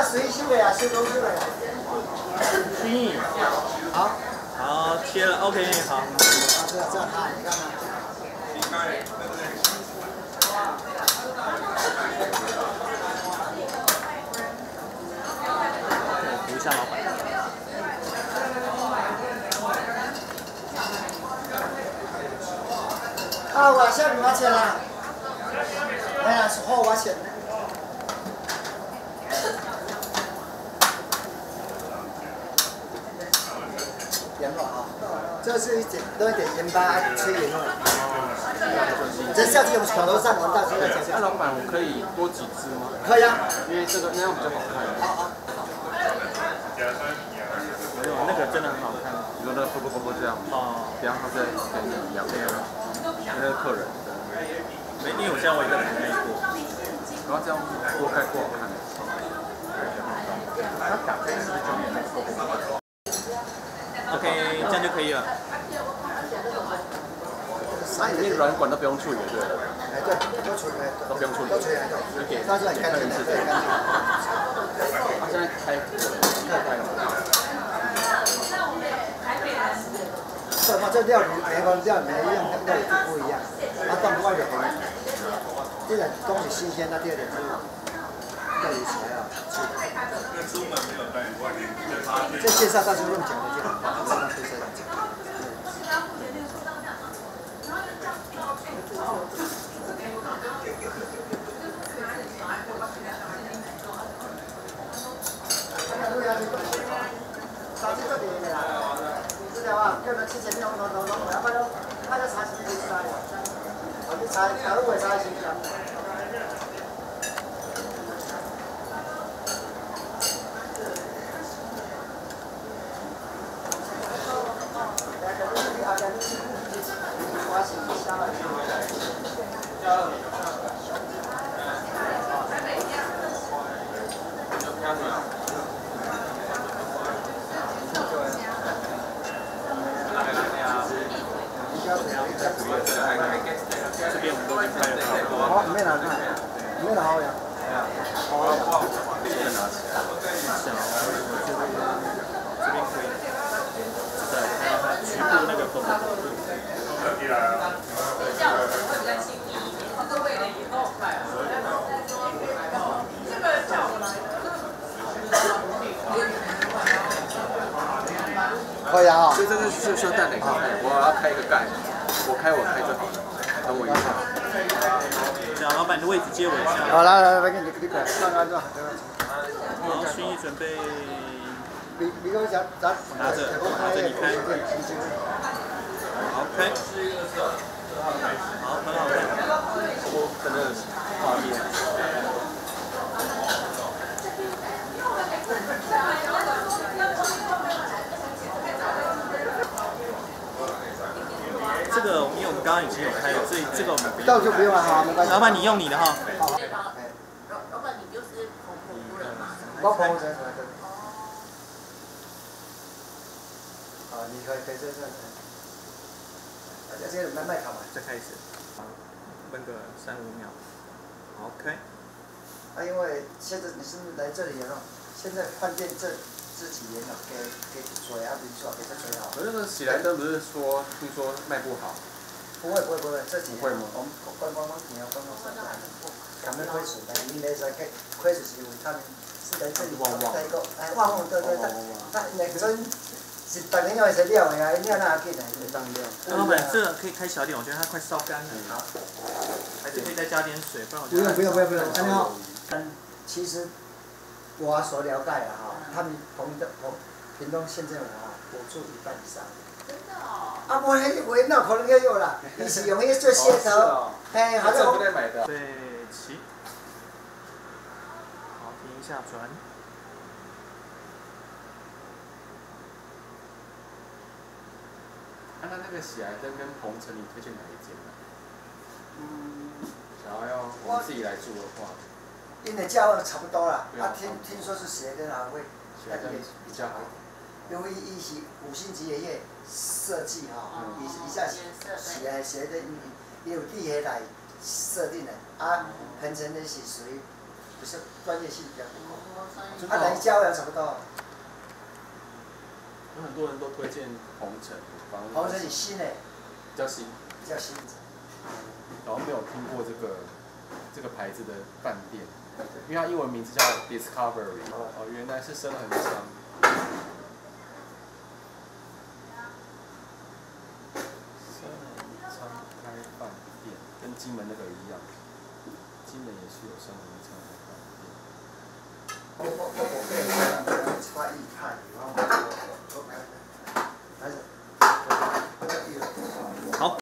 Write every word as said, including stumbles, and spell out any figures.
随修的呀，修都是的呀。 心意。 好。 好，切了 ，OK， 好。 啊，这样这样看，你看看。 扶一下老板。 啊，我下面拿钱了。哎呀，是好我钱。盐了啊，这是一点多一点盐巴，吃盐了。这下次我们口头上我们到时候再讲。 那老板，我可以多几只吗？ 可以啊， 因为这个那样比较好看。 好好。 没有，那个真的很好看。 你说那个啵啵啵啵这样。哦。比方说在跟你一样，那个那个客人。 没，因为我现在我也在拍过。 然后这样多开不好看。它打开是不是就没有 OK， 这样就可以了。 那软管都不用处理，对了。 哎，对，都处理， 都不用处理， 都处理，都给，到时候很干净的，对，干净。 他现在开，开开了。 这嘛，这料理每个料每一样料理都不一样，它放外面可能，第一点东西新鲜，那第二点是料理起来啊。这介绍到时候用讲的就好，不用对这样讲。烧鸡这边的啦，知道啊？叫人之前弄弄弄弄，要不然他就查询没出来了。我去查，假如我查询一下。 这边我们都已经拍了。 好，没拿看，没拿好呀。好啊。 这个拿起来。这样，这边可以。再看看局部那个缝。 这样子会比较轻易一点，各位的也都很快。这个叫我来的。 可以啊。 所以这个是需要蛋哪个开？我要开一个盖，我开我开就好了。等我一下。 这样，老板的位置接我一下。 好，来来来，给你给你看，看看这。 好，薰衣准备。 你你给我讲，咱拿着，拿着你开。好，开。好，很好看。 我真的画面。 这个，因为我们刚刚已经有开了，所以这个我们不用。 倒就不用了哈，没关系。 老板，你用你的哈。 好。 老板，你就是红红夫人嘛？ 我红夫人。啊，你可以可以这这。大家这个慢慢看嘛。 再开始。分个三五秒。OK。 啊，因为现在你是来这里了，现在饭店这这几年了，给给水啊，比如说给这水好。 可是那个喜来登不是说听说卖不好？ 不会不会不会，这几年会吗？ 我们观光方面要观光上来的，他们亏损的，因为在给亏损是因为他们是在这里在一个哎旺旺对对对，他那个真是当年要是料的啊，料那进来就当料。 老板，这个可以开小点，我觉得它快烧干了。好。还是可以再加点水，不然我觉得。 不用不用不用不用，很好。嗯，其实我所了解的哈，他们同的同屏东县政府啊，补助一半以上。 真的哦。 啊，无迄话哪可能要有啦？你是用迄做噱头，嘿，好像我。 对齐。好，停一下转。 那那个喜来登跟鹏程，你推荐哪一间呢？ 嗯。 想要要我们自己来住的话。 因为价位差不多啦，啊听听说是喜来登还会那个比较好。 因为伊是五星级的迄设计吼，伊伊下是喜来喜来登伊有地下来设定的，啊鹏程的是属于比较专业性比较高。 就他来教也找不到。 有很多人都推荐红尘，反正红尘是新诶， 比较新， 比较新。 然后没有听过这个这个牌子的饭店，因为它英文名字叫 Discovery， 哦，原来是深恒昌。深恒昌开饭店，跟金门那个一样，金门也是有深恒昌开饭店。 我我我我可以差异派，然后我我我。